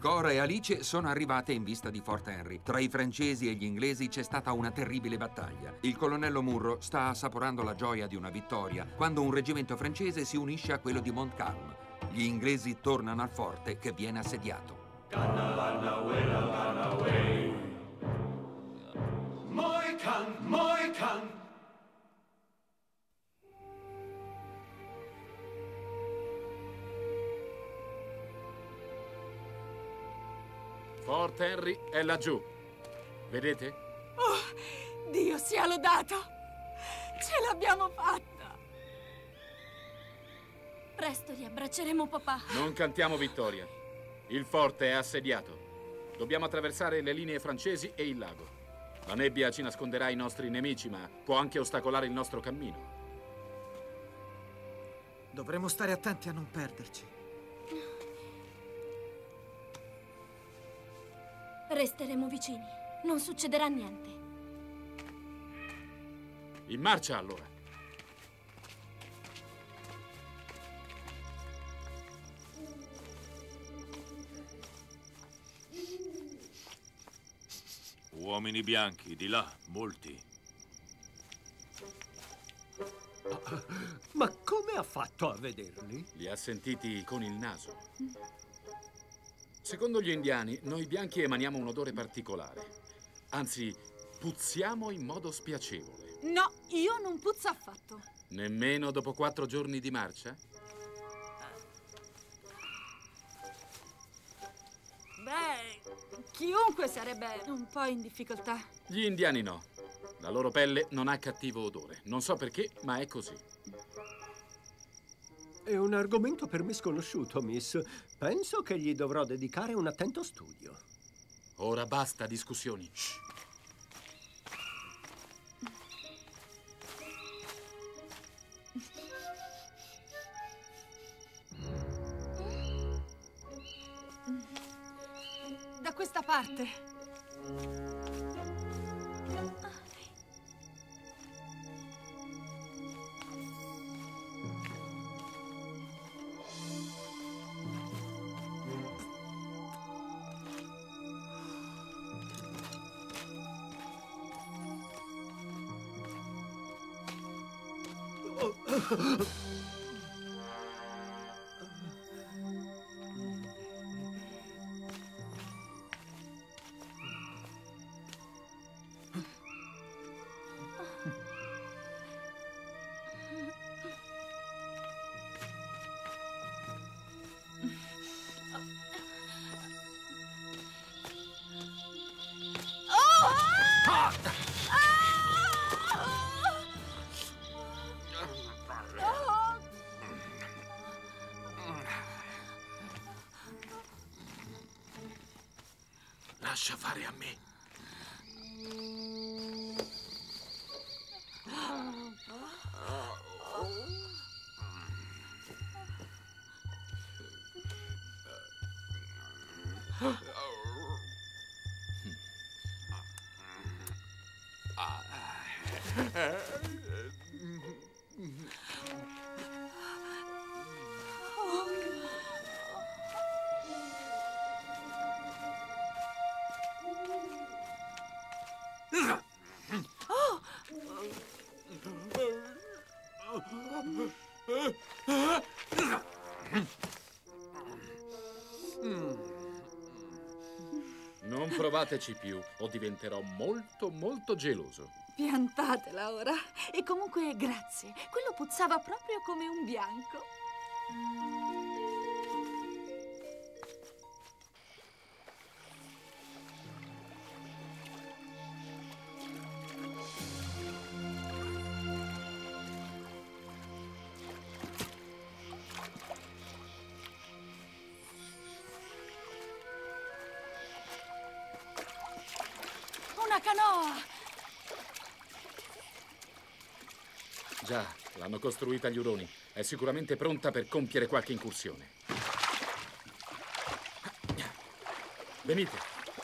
Cora e Alice sono arrivate in vista di Fort Henry. Tra i francesi e gli inglesi c'è stata una terribile battaglia. Il colonnello Munro sta assaporando la gioia di una vittoria quando un reggimento francese si unisce a quello di Montcalm. Gli inglesi tornano al forte che viene assediato. Fort Henry è laggiù. Vedete? Oh, Dio sia lodato! Ce l'abbiamo fatta! Presto riabbracceremo papà. Non cantiamo vittoria. Il forte è assediato. Dobbiamo attraversare le linee francesi e il lago. La nebbia ci nasconderà i nostri nemici, ma può anche ostacolare il nostro cammino. Dovremo stare attenti a non perderci. Resteremo vicini. Non succederà niente. In marcia, allora. Uomini bianchi, di là, molti. Ma come ha fatto a vederli? Li ha sentiti con il naso. Secondo gli indiani, noi bianchi emaniamo un odore particolare. Anzi, puzziamo in modo spiacevole. No, io non puzzo affatto. Nemmeno dopo 4 giorni di marcia? Beh, chiunque sarebbe un po' in difficoltà. Gli indiani no. La loro pelle non ha cattivo odore. Non so perché, ma è così. È un argomento per me sconosciuto, Miss. Penso che gli dovrò dedicare un attento studio. Ora basta discussioni. Shh. Da questa parte. Lascia fare a me. Non provateci più o diventerò molto, molto geloso. Piantatela ora. E comunque grazie. Quello puzzava proprio come un bianco. Una canoa! Già, l'hanno costruita gli Uroni. È sicuramente pronta per compiere qualche incursione. Venite.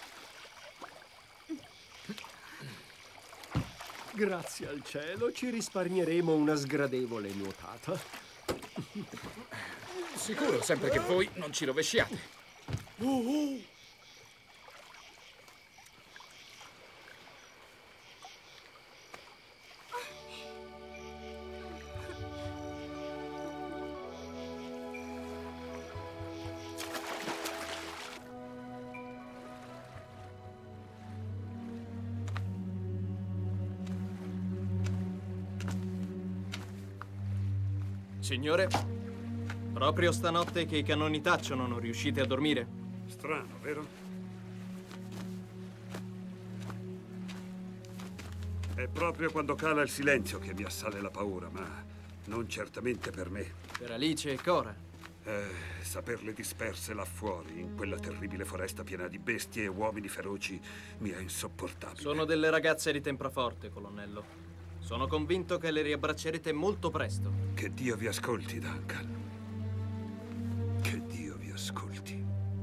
Grazie al cielo, ci risparmieremo una sgradevole nuotata. Sicuro, sempre che voi non ci rovesciate. Signore, proprio stanotte che i cannoni tacciono, non riuscite a dormire? Strano, vero? È proprio quando cala il silenzio che mi assale la paura, ma non certamente per me. Per Alice e Cora. Saperle disperse là fuori, in quella terribile foresta piena di bestie e uomini feroci, mi è insopportabile. Sono delle ragazze di tempraforte, colonnello. Sono convinto che le riabbraccerete molto presto. Che Dio vi ascolti, Duncan. Che Dio vi ascolti.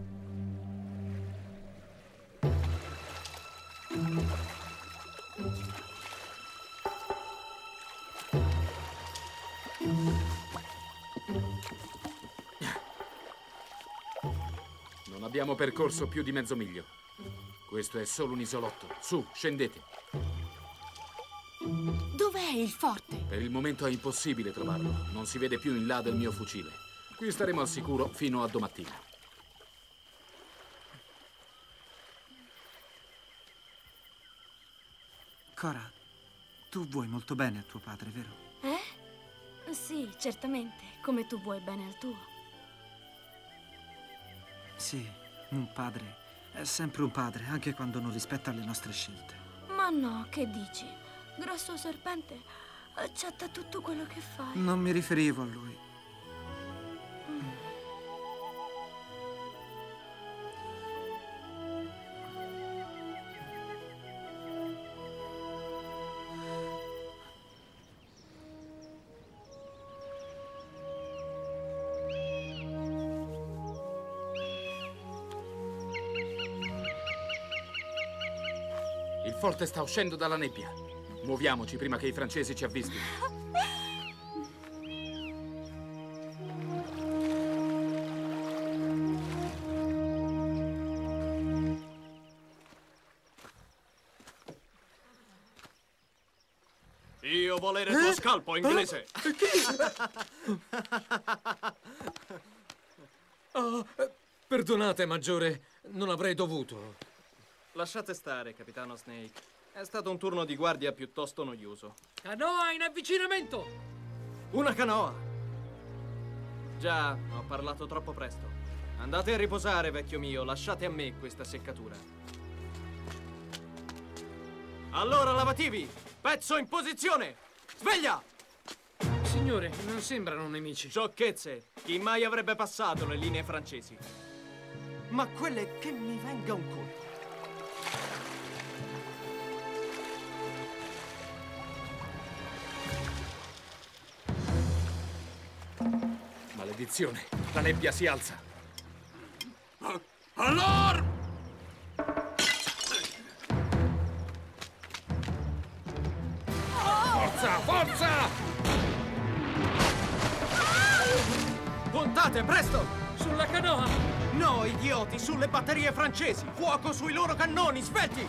Non abbiamo percorso più di mezzo miglio. Questo è solo un isolotto. Su, scendete. Dov'è il forte? Per il momento è impossibile trovarlo. Non si vede più in là del mio fucile. Qui staremo al sicuro fino a domattina. Cora, tu vuoi molto bene a tuo padre, vero? Sì, certamente, come tu vuoi bene al tuo. Sì, un padre è sempre un padre, anche quando non rispetta le nostre scelte. Ma no, che dici? Grosso serpente accetta tutto quello che fai. Non mi riferivo a lui. Il forte sta uscendo dalla nebbia. Muoviamoci prima che i francesi ci avvistino. Io volere tuo scalpo, inglese! Perdonate, maggiore, non avrei dovuto. Lasciate stare, capitano Snake. È stato un turno di guardia piuttosto noioso. Canoa in avvicinamento! Una canoa! Già, ho parlato troppo presto. Andate a riposare, vecchio mio. Lasciate a me questa seccatura. Allora, lavativi! Pezzo in posizione! Sveglia! Signore, non sembrano nemici. Sciocchezze! Chi mai avrebbe passato le linee francesi? Ma quelle che mi venga un colpo. Maledizione! La nebbia si alza! Allora! Forza! Forza! Puntate, presto! Sulla canoa! No, idioti, sulle batterie francesi! Fuoco sui loro cannoni, svelti!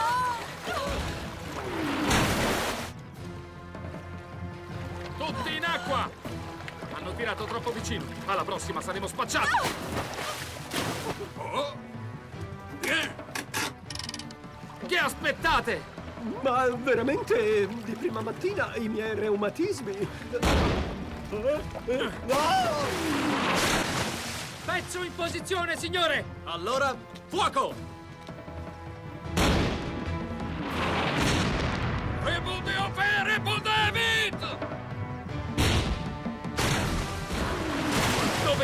Tutti in acqua! Hanno tirato troppo vicino. Alla prossima saremo spacciati! Che aspettate? Ma veramente di prima mattina i miei reumatismi. Pezzo in posizione, signore! Allora, fuoco! Dove?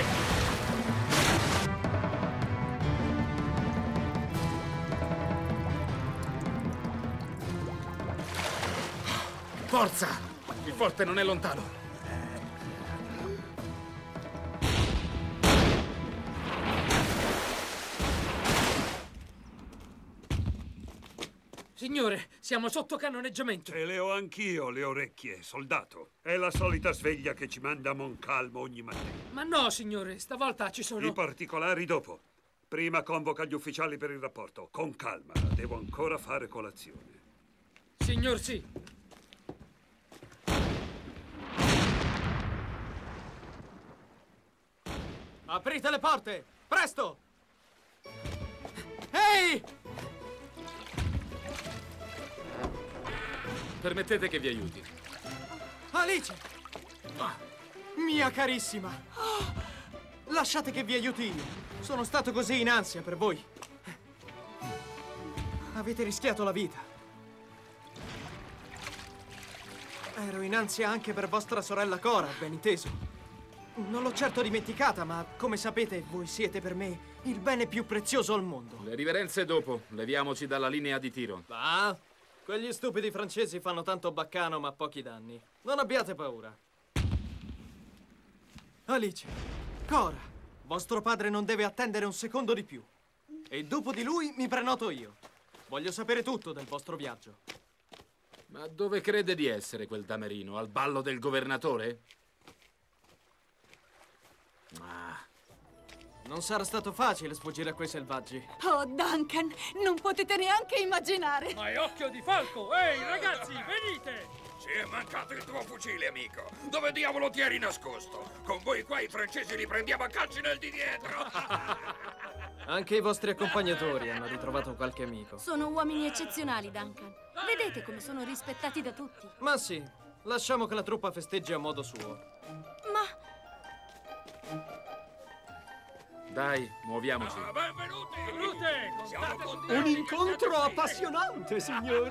Forza! Il forte non è lontano. Signore, siamo sotto cannoneggiamento. Ce le ho anch'io, le orecchie, soldato. È la solita sveglia che ci manda a Moncalmo ogni mattina. Ma no, signore, stavolta ci sono... I particolari dopo. Prima convoca gli ufficiali per il rapporto. Con calma, devo ancora fare colazione. Signor sì. Aprite le porte! Presto! Ehi! Permettete che vi aiuti. Alice! Mia carissima! Lasciate che vi aiuti io. Sono stato così in ansia per voi. Avete rischiato la vita. Ero in ansia anche per vostra sorella Cora, ben inteso. Non l'ho certo dimenticata, ma come sapete, voi siete per me il bene più prezioso al mondo. Le riverenze dopo. Leviamoci dalla linea di tiro. Va? Quegli stupidi francesi fanno tanto baccano, ma pochi danni. Non abbiate paura. Alice, Cora, vostro padre non deve attendere un secondo di più. E dopo di lui mi prenoto io. Voglio sapere tutto del vostro viaggio. Ma dove crede di essere quel damerino? Al ballo del governatore? Non sarà stato facile sfuggire a quei selvaggi. Oh, Duncan, non potete neanche immaginare. Ma è occhio di falco! Ehi, ragazzi, venite! Ci è mancato il tuo fucile, amico. Dove diavolo ti eri nascosto? Con voi qua i francesi li prendiamo a calci nel di dietro. Anche i vostri accompagnatori hanno ritrovato qualche amico. Sono uomini eccezionali, Duncan. Vedete come sono rispettati da tutti. Ma sì, lasciamo che la truppa festeggi a modo suo. Ma... Dai, muoviamoci. Benvenuti! Venute! Un incontro appassionante, signori!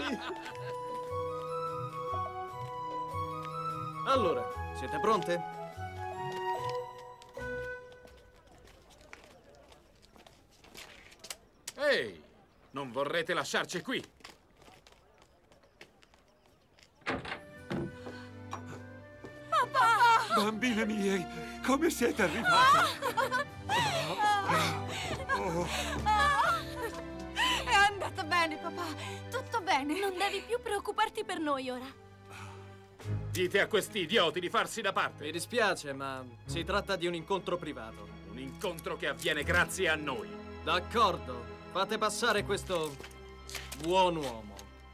Allora, siete pronte? Ehi, non vorrete lasciarci qui? Bambine mie, come siete arrivate? È andata bene, papà. Tutto bene. Non devi più preoccuparti per noi ora. Dite a questi idioti di farsi da parte. Mi dispiace, ma si tratta di un incontro privato. Un incontro che avviene grazie a noi. D'accordo, fate passare questo buon uomo.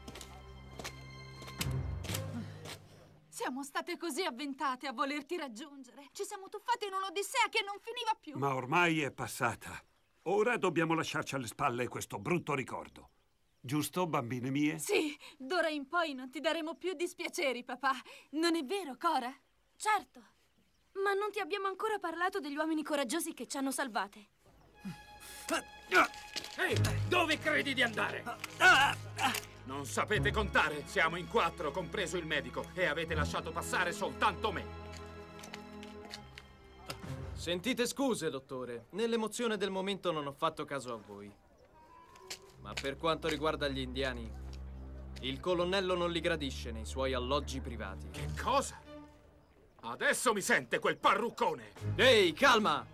Siamo state così avventate a volerti raggiungere. Ci siamo tuffate in un'odissea che non finiva più. Ma ormai è passata. Ora dobbiamo lasciarci alle spalle questo brutto ricordo. Giusto, bambine mie? Sì, d'ora in poi non ti daremo più dispiaceri, papà. Non è vero, Cora? Certo. Ma non ti abbiamo ancora parlato degli uomini coraggiosi che ci hanno salvate. Ehi, dove credi di andare? Non sapete contare? Siamo in 4, compreso il medico, e avete lasciato passare soltanto me. Sentite scuse, dottore. Nell'emozione del momento non ho fatto caso a voi. Ma per quanto riguarda gli indiani, il colonnello non li gradisce nei suoi alloggi privati. Che cosa? Adesso mi sente quel parruccone! Ehi, calma!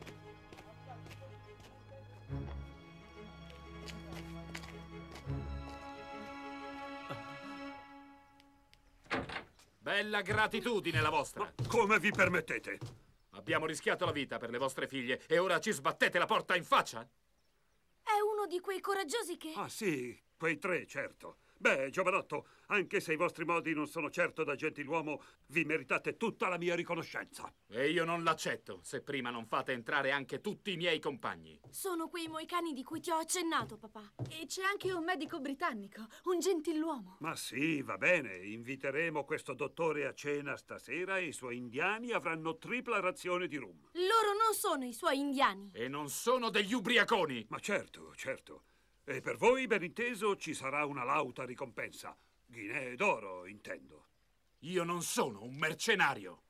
Bella gratitudine la vostra! Ma come vi permettete? Abbiamo rischiato la vita per le vostre figlie e ora ci sbattete la porta in faccia? È uno di quei coraggiosi che... Ah sì, quei 3, certo. Beh, giovanotto, anche se i vostri modi non sono certo da gentiluomo, vi meritate tutta la mia riconoscenza. E io non l'accetto, se prima non fate entrare anche tutti i miei compagni. Sono quei moicani di cui ti ho accennato, papà. E c'è anche un medico britannico, un gentiluomo. Ma sì, va bene, inviteremo questo dottore a cena stasera e i suoi indiani avranno tripla razione di rum. Loro non sono i suoi indiani. E non sono degli ubriaconi! Ma certo, certo. E per voi, ben inteso, ci sarà una lauta ricompensa. Ghinee d'oro, intendo. Io non sono un mercenario.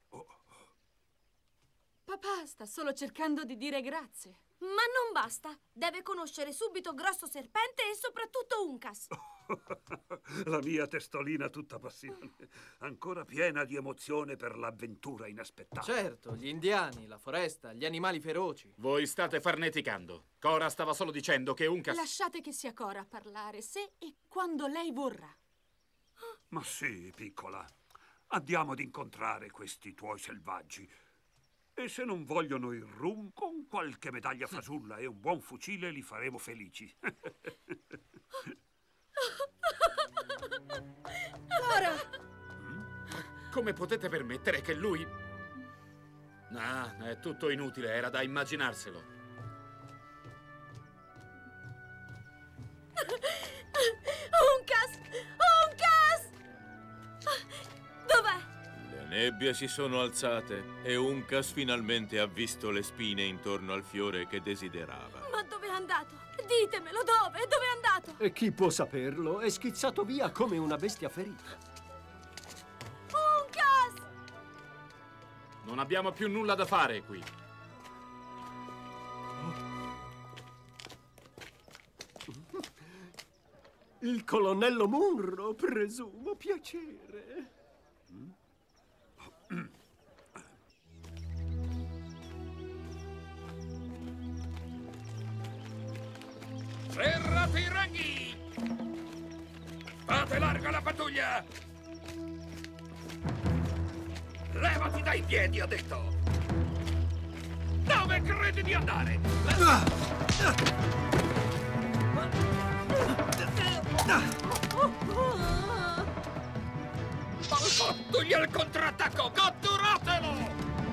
Papà sta solo cercando di dire grazie. Ma non basta. Deve conoscere subito Grosso Serpente e soprattutto Uncas. La mia testolina tutta passione, ancora piena di emozione per l'avventura inaspettata. Certo, gli indiani, la foresta, gli animali feroci. Voi state farneticando. Cora stava solo dicendo che Uncas... Lasciate che sia Cora a parlare, se e quando lei vorrà. Ma sì, piccola. Andiamo ad incontrare questi tuoi selvaggi. E se non vogliono il rum, con qualche medaglia fasulla e un buon fucile li faremo felici. Cora! Come potete permettere che lui... Ah, è tutto inutile, era da immaginarselo. Uncas! Uncas! Dov'è? Le nebbie si sono alzate e Uncas finalmente ha visto le spine intorno al fiore che desiderava. Ma dove è andato? Ditemelo, dove? Dove è andato? E chi può saperlo? È schizzato via come una bestia ferita. Uncas! Non abbiamo più nulla da fare qui. Il colonnello Munro, presumo, piacere. Serrate i ranghi! Fate larga la pattuglia! Levati dai piedi, ho detto! Dove credi di andare? Pattuglia al contrattacco! Catturatelo!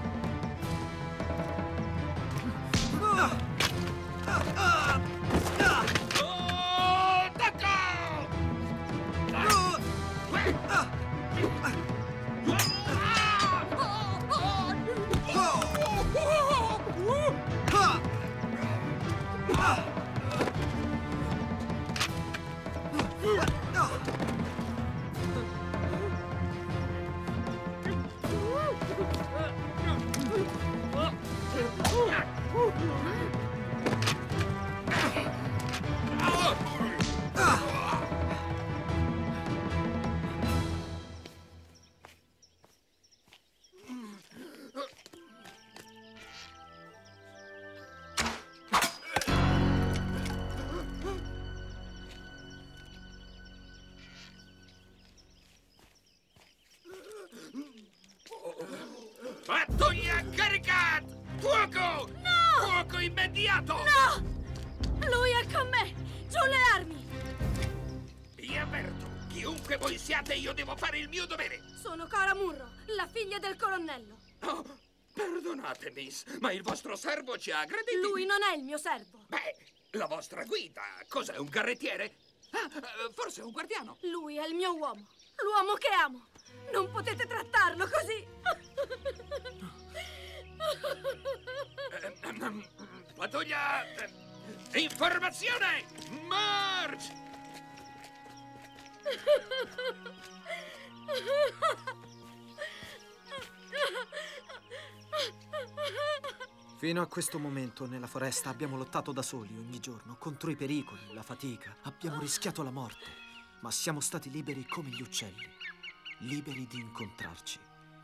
Pattuglia caricata! Fuoco! No! Fuoco immediato! No! Lui è con me! Giù le armi! Vi avverto, chiunque voi siate, io devo fare il mio dovere! Sono Cora Munro, la figlia del colonnello. Oh, perdonate, miss, ma il vostro servo ci ha aggrediti. Lui non è il mio servo. Beh, la vostra guida, cos'è, un carrettiere? Ah, forse un guardiano. Lui è il mio uomo, l'uomo che amo. Non potete trattarlo così. Pattuglia, informazione, march! Fino a questo momento nella foresta abbiamo lottato da soli ogni giorno contro i pericoli, la fatica. Abbiamo rischiato la morte, ma siamo stati liberi come gli uccelli, liberi di incontrarci.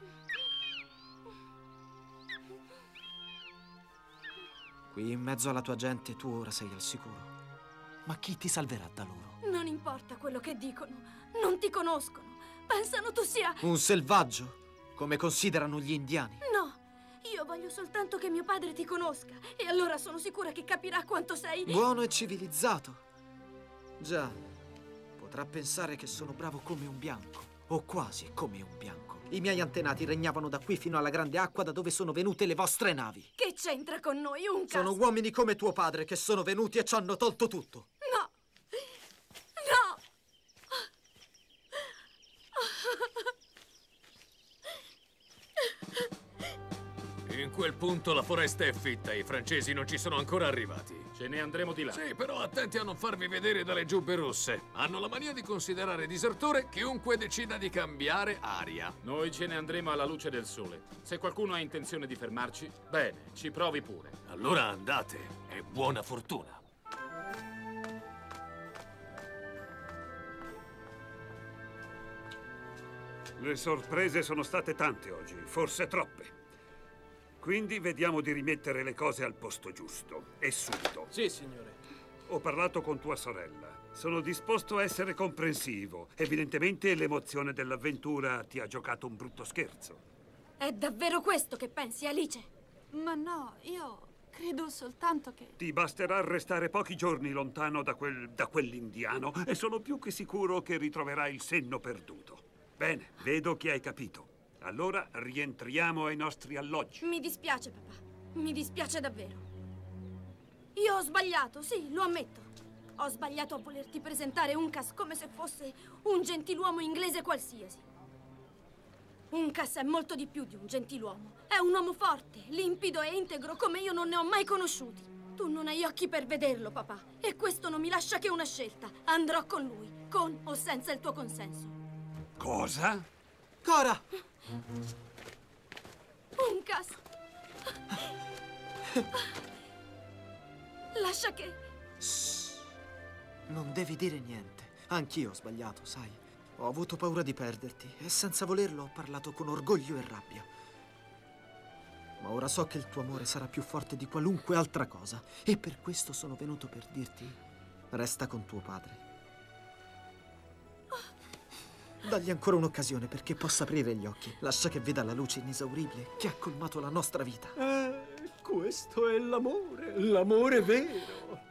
Qui in mezzo alla tua gente tu ora sei al sicuro. Ma chi ti salverà da loro? Non importa quello che dicono, non ti conoscono. Pensano tu sia... Un selvaggio, come considerano gli indiani. No, io voglio soltanto che mio padre ti conosca. E allora sono sicura che capirà quanto sei... Buono e civilizzato. Già, potrà pensare che sono bravo come un bianco, o quasi come un bianco. I miei antenati regnavano da qui fino alla grande acqua da dove sono venute le vostre navi. Che c'entra con noi, Uncas? Sono uomini come tuo padre che sono venuti e ci hanno tolto tutto. No! No! In quel punto la foresta è fitta e i francesi non ci sono ancora arrivati. Ce ne andremo di là. Sì, però attenti a non farvi vedere dalle giubbe rosse. Hanno la mania di considerare disertore chiunque decida di cambiare aria. Noi ce ne andremo alla luce del sole. Se qualcuno ha intenzione di fermarci, bene, ci provi pure. Allora andate e buona fortuna. Le sorprese sono state tante oggi, forse troppe. Quindi vediamo di rimettere le cose al posto giusto, e subito. Sì, signore. Ho parlato con tua sorella. Sono disposto a essere comprensivo. Evidentemente l'emozione dell'avventura ti ha giocato un brutto scherzo. È davvero questo che pensi, Alice? Ma no, io credo soltanto che... Ti basterà restare pochi giorni lontano da quell'indiano e sono più che sicuro che ritroverai il senno perduto. Bene, vedo che hai capito. Allora rientriamo ai nostri alloggi. Mi dispiace, papà. Mi dispiace davvero. Io ho sbagliato, sì, lo ammetto. Ho sbagliato a volerti presentare Uncas come se fosse un gentiluomo inglese qualsiasi. Uncas è molto di più di un gentiluomo. È un uomo forte, limpido e integro come io non ne ho mai conosciuti. Tu non hai occhi per vederlo, papà. E questo non mi lascia che una scelta. Andrò con lui, con o senza il tuo consenso. Cosa? Cora! Uncas! Lascia che... Shh. Non devi dire niente. Anch'io ho sbagliato, sai. Ho avuto paura di perderti e senza volerlo ho parlato con orgoglio e rabbia. Ma ora so che il tuo amore sarà più forte di qualunque altra cosa e per questo sono venuto per dirti: resta con tuo padre. Dagli ancora un'occasione perché possa aprire gli occhi. Lascia che veda la luce inesauribile che ha colmato la nostra vita. Questo è l'amore vero.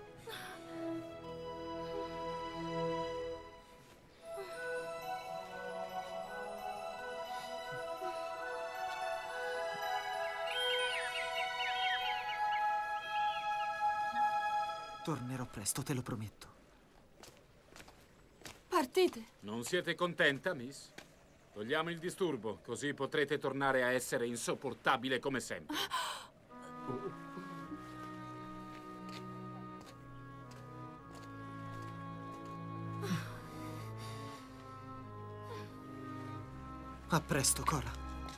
Tornerò presto, te lo prometto. Partite. Non siete contenta, Miss? Togliamo il disturbo, così potrete tornare a essere insopportabile come sempre. A presto, Cora.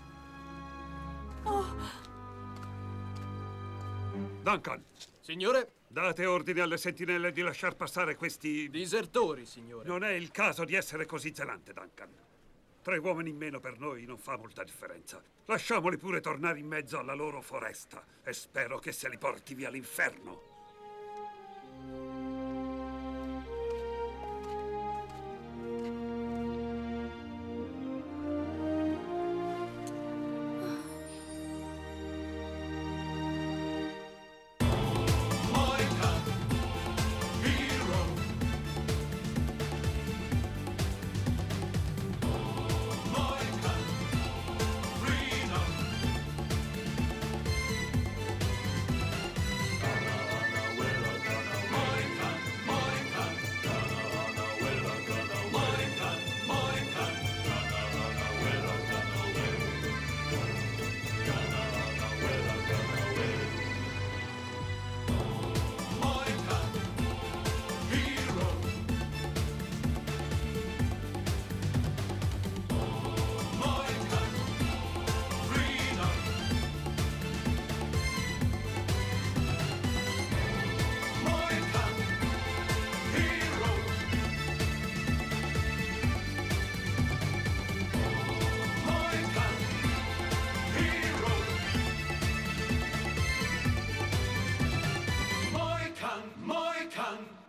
Duncan, Signore? date ordine alle sentinelle di lasciar passare questi... Disertori, signore. Non è il caso di essere così zelante, Duncan. 3 uomini in meno per noi non fa molta differenza. Lasciamoli pure tornare in mezzo alla loro foresta e spero che se li porti via l'inferno. Mohican, Mohican.